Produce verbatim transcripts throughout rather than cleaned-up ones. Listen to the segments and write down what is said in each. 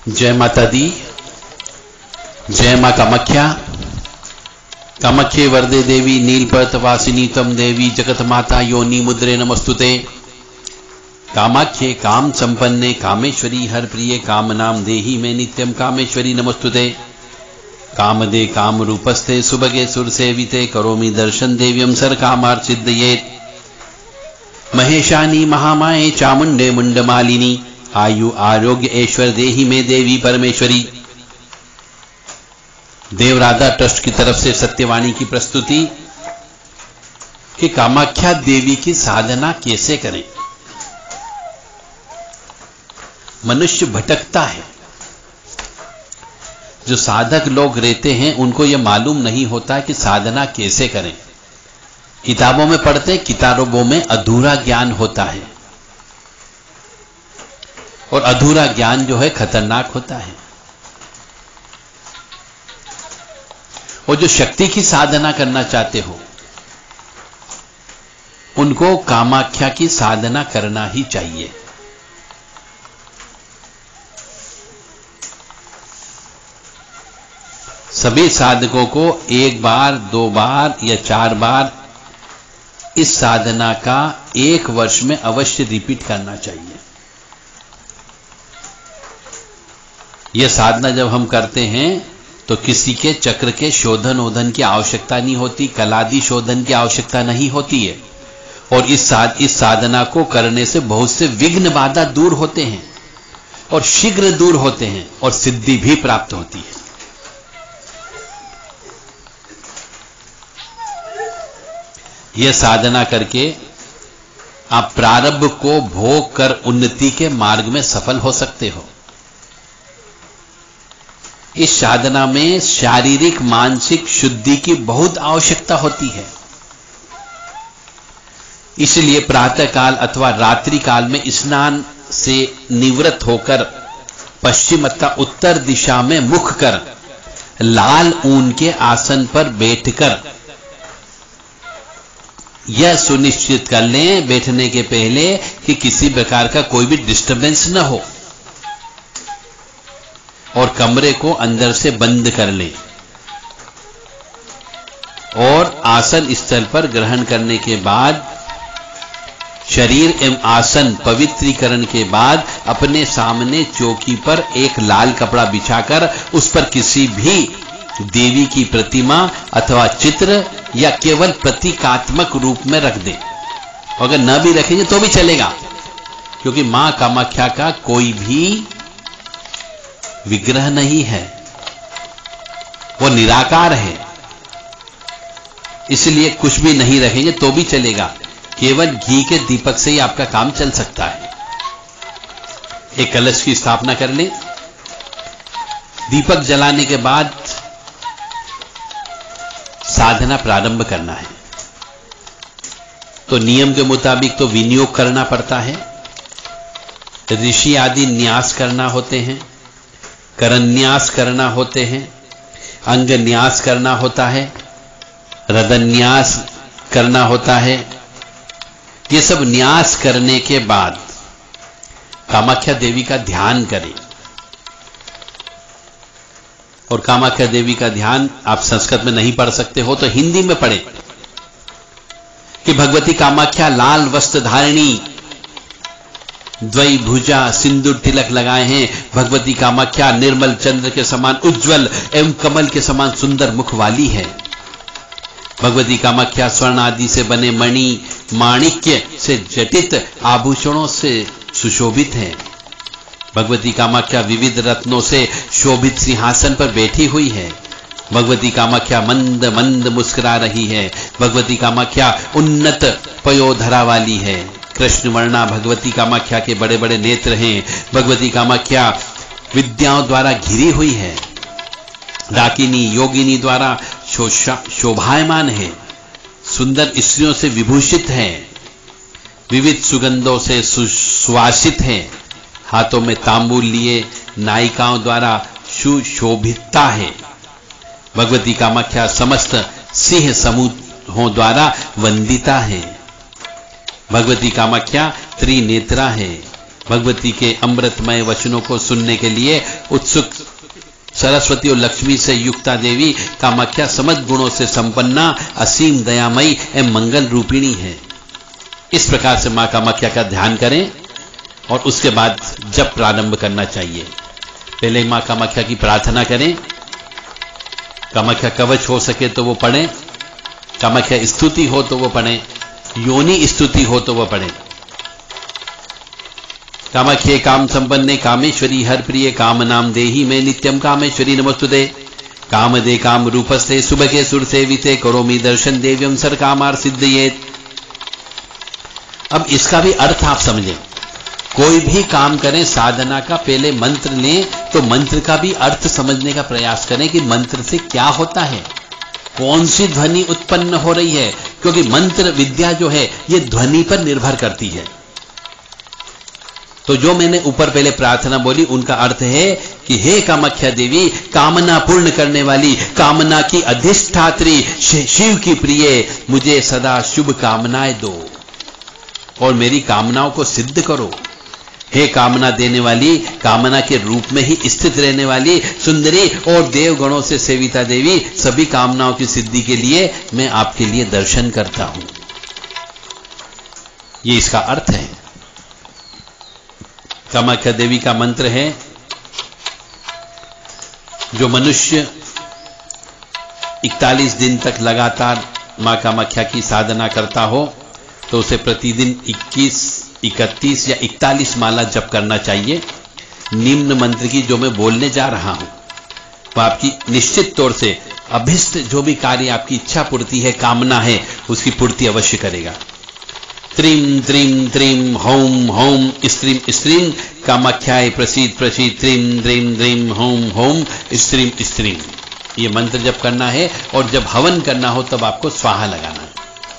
जय माता दी, जय मां कामाख्या। कामाख्ये वरदे देवी नीलपर्वत वासिनी तम देवी जगत माता योनि मुद्रे नमस्तुते। कामाख्ये काम संपन्ने कामेश्वरी हर प्रिय काम नाम देहि में नित्यम कामेश्वरी नमस्तुते। कामदे काम रूपस्थे सुभगे सुर सेविते करोमि दर्शन देव्यम सर कामार्चिद्येत। महेशानी महामाये चामुंडे मुंडमालिनी आयु आरोग्य ऐश्वर्य देहि में देवी परमेश्वरी। देव राधा ट्रस्ट की तरफ से सत्यवाणी की प्रस्तुति कि कामाख्या देवी की साधना कैसे करें। मनुष्य भटकता है। जो साधक लोग रहते हैं उनको यह मालूम नहीं होता कि साधना कैसे करें। किताबों में पढ़ते, किताबों में अधूरा ज्ञान होता है और अधूरा ज्ञान जो है खतरनाक होता है। और जो शक्ति की साधना करना चाहते हो उनको कामाख्या की साधना करना ही चाहिए। सभी साधकों को एक बार, दो बार या चार बार इस साधना का एक वर्ष में अवश्य रिपीट करना चाहिए। यह साधना जब हम करते हैं तो किसी के चक्र के शोधन ओधन की आवश्यकता नहीं होती, कलादि शोधन की आवश्यकता नहीं होती है। और इस साध इस साधना को करने से बहुत से विघ्न बाधा दूर होते हैं और शीघ्र दूर होते हैं और सिद्धि भी प्राप्त होती है। यह साधना करके आप प्रारब्ध को भोग कर उन्नति के मार्ग में सफल हो सकते हो। इस साधना में शारीरिक मानसिक शुद्धि की बहुत आवश्यकता होती है। इसलिए प्रातः काल अथवा रात्रि काल में स्नान से निवृत्त होकर पश्चिम अथवा उत्तर दिशा में मुख कर लाल ऊन के आसन पर बैठकर यह सुनिश्चित कर लें बैठने के पहले कि किसी प्रकार का कोई भी डिस्टर्बेंस न हो और कमरे को अंदर से बंद कर लें। और आसन स्थल पर ग्रहण करने के बाद शरीर एवं आसन पवित्रीकरण के बाद अपने सामने चौकी पर एक लाल कपड़ा बिछाकर उस पर किसी भी देवी की प्रतिमा अथवा चित्र या केवल प्रतीकात्मक रूप में रख दें। अगर न भी रखेंगे तो भी चलेगा, क्योंकि मां कामाख्या का कोई भी विग्रह नहीं है, वो निराकार है। इसलिए कुछ भी नहीं रखेंगे तो भी चलेगा, केवल घी के दीपक से ही आपका काम चल सकता है। एक कलश की स्थापना कर लें। दीपक जलाने के बाद साधना प्रारंभ करना है। तो नियम के मुताबिक तो विनियोग करना पड़ता है। ऋषि आदि न्यास करना होते हैं, करन्यास करना होते हैं, अंग न्यास करना होता है, हृदन्यास करना होता है। ये सब न्यास करने के बाद कामाख्या देवी का ध्यान करें। और कामाख्या देवी का ध्यान आप संस्कृत में नहीं पढ़ सकते हो तो हिंदी में पढ़ें कि भगवती कामाख्या लाल वस्त्र धारिणी, द्वै भुजा सिंदूर तिलक लगाए हैं। भगवती कामाख्या निर्मल चंद्र के समान उज्जवल एवं कमल के समान सुंदर मुख वाली है। भगवती कामाख्या स्वर्ण आदि से बने मणि माणिक्य से जटित आभूषणों से सुशोभित है। भगवती कामाख्या विविध रत्नों से शोभित सिंहासन पर बैठी हुई है। भगवती कामाख्या मंद मंद मुस्कुरा रही है। भगवती कामाख्या उन्नत पयोधरा वाली है। कृष्ण वर्णा भगवती कामाख्या के बड़े बड़े नेत्र हैं। भगवती कामाख्या विद्याओं द्वारा घिरी हुई है। डाकिनी योगिनी द्वारा शोभायमान है। सुंदर स्त्रियों से विभूषित है। विविध सुगंधों से सुवासित है। हाथों में तांबूल लिए नायिकाओं द्वारा सुशोभितता है। भगवती कामाख्या समस्त सिंह समूहों द्वारा वंदिता है। भगवती कामाख्या त्रिनेत्रा है। भगवती के अमृतमय वचनों को सुनने के लिए उत्सुक सरस्वती और लक्ष्मी से युक्ता देवी कामाख्या समस्त गुणों से संपन्ना, असीम दयामयी एवं मंगल रूपिणी है। इस प्रकार से मां कामाख्या का ध्यान करें और उसके बाद जप प्रारंभ करना चाहिए। पहले मां कामाख्या की प्रार्थना करें, कामाख्या कवच हो सके तो वो पढ़ें, कामाख्या स्तुति हो तो वो पढ़ें, योनि स्तुति हो तो वो पढ़ें। कामाख्ये काम संपन्ने कामेश्वरी हर प्रिय काम नाम देही में नित्यम कामेश्वरी नमस्तुते। काम दे काम रूपस्ते सुबह सुर सेविते करोमि दर्शन देव्यम सर कामार सिद्धयेत। अब इसका भी अर्थ आप समझें। कोई भी काम करें साधना का, पहले मंत्र लें तो मंत्र का भी अर्थ समझने का प्रयास करें कि मंत्र से क्या होता है, कौन सी ध्वनि उत्पन्न हो रही है, क्योंकि मंत्र विद्या जो है ये ध्वनि पर निर्भर करती है। तो जो मैंने ऊपर पहले प्रार्थना बोली उनका अर्थ है कि हे कामाख्या देवी, कामना पूर्ण करने वाली, कामना की अधिष्ठात्री, शिव की प्रिय, मुझे सदा शुभ कामनाएं दो और मेरी कामनाओं को सिद्ध करो। हे कामना देने वाली, कामना के रूप में ही स्थित रहने वाली सुंदरी और देवगणों से सेविता देवी, सभी कामनाओं की सिद्धि के लिए मैं आपके लिए दर्शन करता हूं। ये इसका अर्थ है। कामाख्या देवी का मंत्र है, जो मनुष्य इकतालीस दिन तक लगातार मां कामाख्या की साधना करता हो तो उसे प्रतिदिन इक्कीस, इकतीस या इकतालीस माला जप करना चाहिए। निम्न मंत्र की जो मैं बोलने जा रहा हूं वह आपकी निश्चित तौर से अभिष्ट जो भी कार्य आपकी इच्छा पूर्ति है, कामना है, उसकी पूर्ति अवश्य करेगा। त्रीम त्रीम त्रीम होम होम स्त्रीम स्त्रीम कामाख्याय प्रसीद प्रसीद त्रीम द्रीम द्रीम होम होम स्त्रीम स्त्रीम। ये मंत्र जप करना है और जब हवन करना हो तब आपको स्वाहा लगाना है।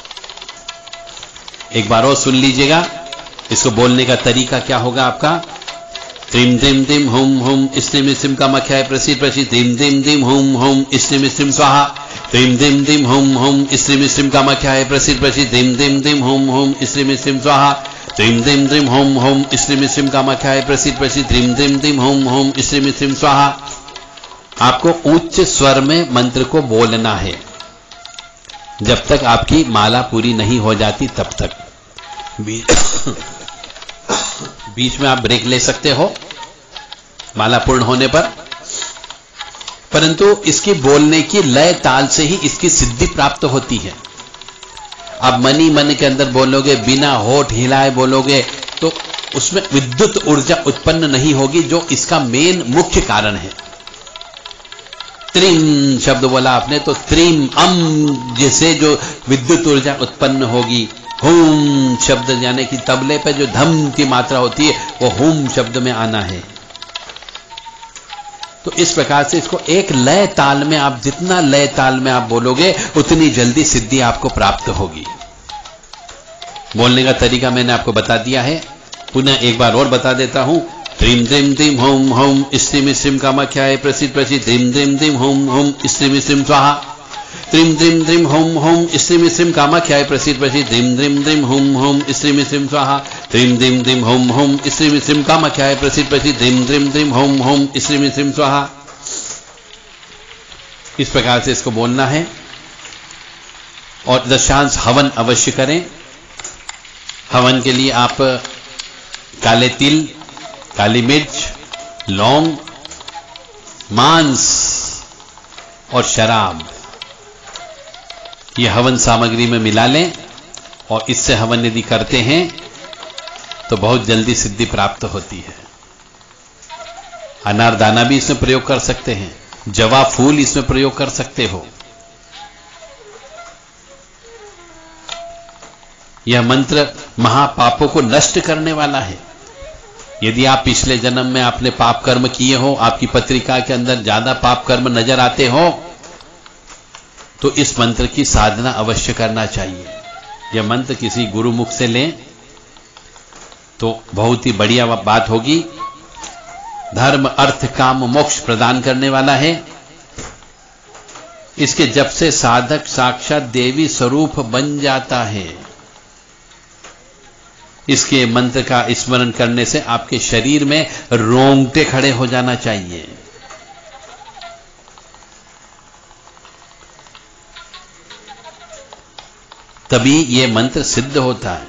एक बार और सुन लीजिएगा, इसको बोलने का तरीका क्या होगा आपका। त्रीम त्रीम त्रीम होम होम स्त्रीम स्त्रीम कामाख्याय प्रसीद प्रसीद त्रीम त्रीम त्रीम होम होम स्त्रीम स्त्रीम स्वाहा। त्रीम त्रीम त्रीम होम होम स्त्रीम स्त्रीम कामाख्याय प्रसीद प्रसीद त्रीम त्रीम त्रीम होम होम स्त्रीम स्त्रीम स्वाहा। त्रीम त्रीम त्रीम होम होम स्त्रीम स्त्रीम कामाख्याय प्रसीद प्रसीद त्रीम त्रीम त्रीम होम होम स्त्रीम स्त्रीम स्वाहा। आपको उच्च स्वर में मंत्र को बोलना है जब तक आपकी माला पूरी नहीं हो जाती तब तक। बीच में आप ब्रेक ले सकते हो माला पूर्ण होने पर, परंतु इसकी बोलने की लय ताल से ही इसकी सिद्धि प्राप्त होती है। आप मनी मन के अंदर बोलोगे, बिना होठ हिलाए बोलोगे तो उसमें विद्युत ऊर्जा उत्पन्न नहीं होगी, जो इसका मेन मुख्य कारण है। त्रीम शब्द बोला आपने तो त्रीम अम जैसे जो विद्युत ऊर्जा उत्पन्न होगी। हुम शब्द यानी कि तबले पे जो धम की मात्रा होती है वो हुम शब्द में आना है। तो इस प्रकार से इसको एक लय ताल में, आप जितना लय ताल में आप बोलोगे उतनी जल्दी सिद्धि आपको प्राप्त होगी। बोलने का तरीका मैंने आपको बता दिया है, पुनः एक बार और बता देता हूं। त्रीम त्रीम त्रीम होम होम स्त्रीम स्त्रीम कामाख्याय प्रसीद प्रसीद त्रीम त्रीम त्रीम होम होम स्त्रीम स्त्रीम स्वाहा। त्रीम त्रीम त्रीम होम होम स्त्रीम स्त्रीम कामाख्याय प्रसीद प्रसीद त्रीम त्रीम त्रीम होम होम स्त्रीम स्त्रीम स्वाहा। त्रीम त्रीम त्रीम होम होम स्त्रीम स्त्रीम कामाख्याय प्रसीद प्रसीद त्रीम त्रीम त्रीम होम होम स्त्रीम स्त्रीम स्वाहा। इस प्रकार से इसको बोलना है और दशांश हवन अवश्य करें। हवन के लिए आप काले तिल, काली मिर्च, लौंग, मांस और शराब ये हवन सामग्री में मिला लें और इससे हवन यदि करते हैं तो बहुत जल्दी सिद्धि प्राप्त होती है। अनारदाना भी इसमें प्रयोग कर सकते हैं, जवा फूल इसमें प्रयोग कर सकते हो। यह मंत्र महापापों को नष्ट करने वाला है। यदि आप पिछले जन्म में आपने पाप कर्म किए हो, आपकी पत्रिका के अंदर ज्यादा पाप कर्म नजर आते हो, तो इस मंत्र की साधना अवश्य करना चाहिए। यह मंत्र किसी गुरु मुख से लें तो बहुत ही बढ़िया बात होगी। धर्म, अर्थ, काम, मोक्ष प्रदान करने वाला है। इसके जप से साधक साक्षात देवी स्वरूप बन जाता है। इसके मंत्र का स्मरण करने से आपके शरीर में रोंगटे खड़े हो जाना चाहिए। तभी यह मंत्र सिद्ध होता है।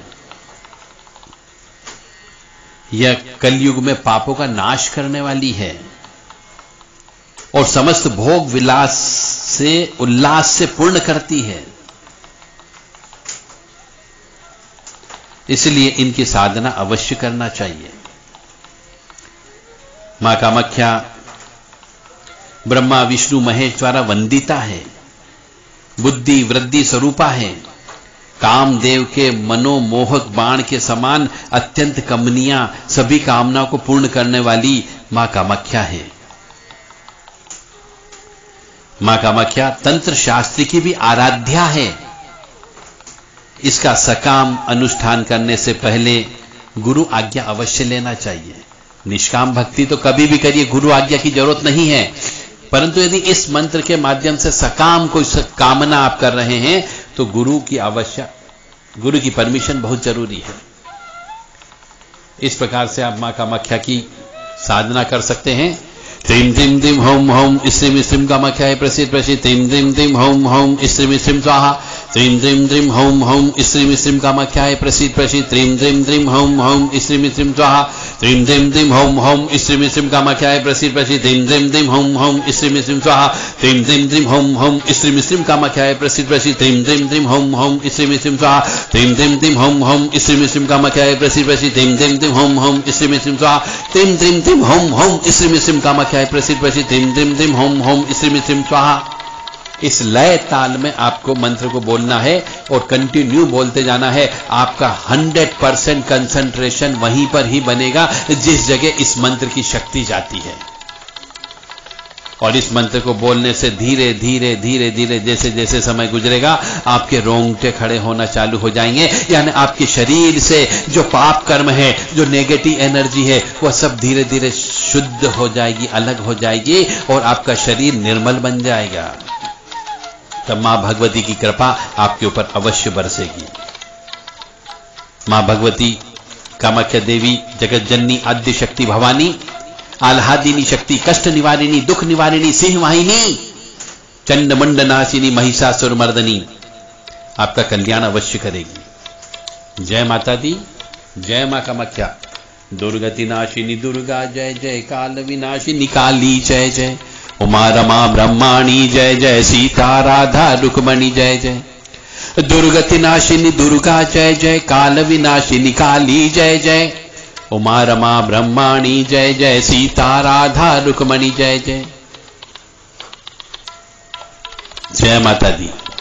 यह कलयुग में पापों का नाश करने वाली है और समस्त भोग विलास से उल्लास से पूर्ण करती है। इसलिए इनकी साधना अवश्य करना चाहिए। मां कामाख्या ब्रह्मा विष्णु महेश द्वारा वंदिता है, बुद्धि वृद्धि स्वरूपा है, कामदेव के मनोमोहक बाण के समान अत्यंत कमनीय सभी कामनाओं को पूर्ण करने वाली मां कामाख्या है। मां कामाख्या तंत्र शास्त्र की भी आराध्या है। इसका सकाम अनुष्ठान करने से पहले गुरु आज्ञा अवश्य लेना चाहिए। निष्काम भक्ति तो कभी भी करिए, गुरु आज्ञा की जरूरत नहीं है। परंतु यदि इस मंत्र के माध्यम से सकाम कोई कामना आप कर रहे हैं तो गुरु की आवश्यक, गुरु की परमिशन बहुत जरूरी है। इस प्रकार से आप मां कामाख्या की साधना कर सकते हैं। त्रीम त्रीम त्रीम होम होम स्त्रीम स्त्रीम कामाख्याय प्रसिद्ध प्रसिद्ध त्रीम त्रीम त्रीम होम होम स्त्रीम स्त्रीम स्वाहा त्रीम त्रीम त्रीम होम होम स्त्रीम स्त्रीम कामाख्याय प्रसिद्ध प्रसिद्ध त्रीम त्रीम त्रीम होम होम स्त्रीम स्त्रीम स्वाहा त्रीम त्रीम त्रीम होम होम स्त्रीम स्त्रीम कामाख्याय प्रसिद्ध प्रसिद्ध त्रीम त्रीम त्रीम होम होम स्त्रीम स्त्रीम स्वाहा त्रीम त्रीम त्रीम होम होम स्त्रीम स्त्रीम कामाख्याय प्रसिद्ध प्रसिद्ध त्रीम त्रीम त्रीम होम होम स्त्रीम स्त्रीम स्वाहा त्रीम त्रीम त्रीम होम होम स्त्रीम स्त्रीम कामाख्याय प्रसिद्ध प्रसिद्ध त्रीम त्रीम त्रीम होम होम स्त्रीम स्त्रीम स्वाहा त्रीम त्रीम त्रीम होम होम स्त्रीम स्त्रीम कामाख्याय प्रसिद्ध प्रसिद्ध त्रीम त्रीम त्रीम होम होम स्त्रीम स्त्रीम स्वाहा। इस लय ताल में आपको मंत्र को बोलना है और कंटिन्यू बोलते जाना है। आपका हंड्रेड परसेंट कंसंट्रेशन वहीं पर ही बनेगा जिस जगह इस मंत्र की शक्ति जाती है। और इस मंत्र को बोलने से धीरे धीरे धीरे धीरे जैसे जैसे समय गुजरेगा आपके रोंगटे खड़े होना चालू हो जाएंगे। यानी आपके शरीर से जो पाप कर्म है, जो नेगेटिव एनर्जी है, वह सब धीरे धीरे शुद्ध हो जाएगी, अलग हो जाएगी और आपका शरीर निर्मल बन जाएगा। तब मां भगवती की कृपा आपके ऊपर अवश्य बरसेगी। मां भगवती कामाख्या देवी जगत जननी आद्य शक्ति भवानी आह्लादिनी शक्ति कष्ट निवारिणी दुख निवारिणी सिंह वाहिनी चंड मंड नाशिनी महिषासुर मर्दनी आपका कल्याण अवश्य करेगी। जय माता दी, जय मां कामाख्या। दुर्गति नाशिनी दुर्गा जय जय, काल विनाशिनी काली जय जय, उमा रमा ब्रह्माणी जय जय, सीता राधा रुक्मणी जय जय। दुर्गति नाशिनी दुर्गा जय जय, काल विनाशिनी काली जय जय, उमा रमा ब्रह्माणी जय जय, सीता राधा रुक्मणी जय जय। जय माता दी।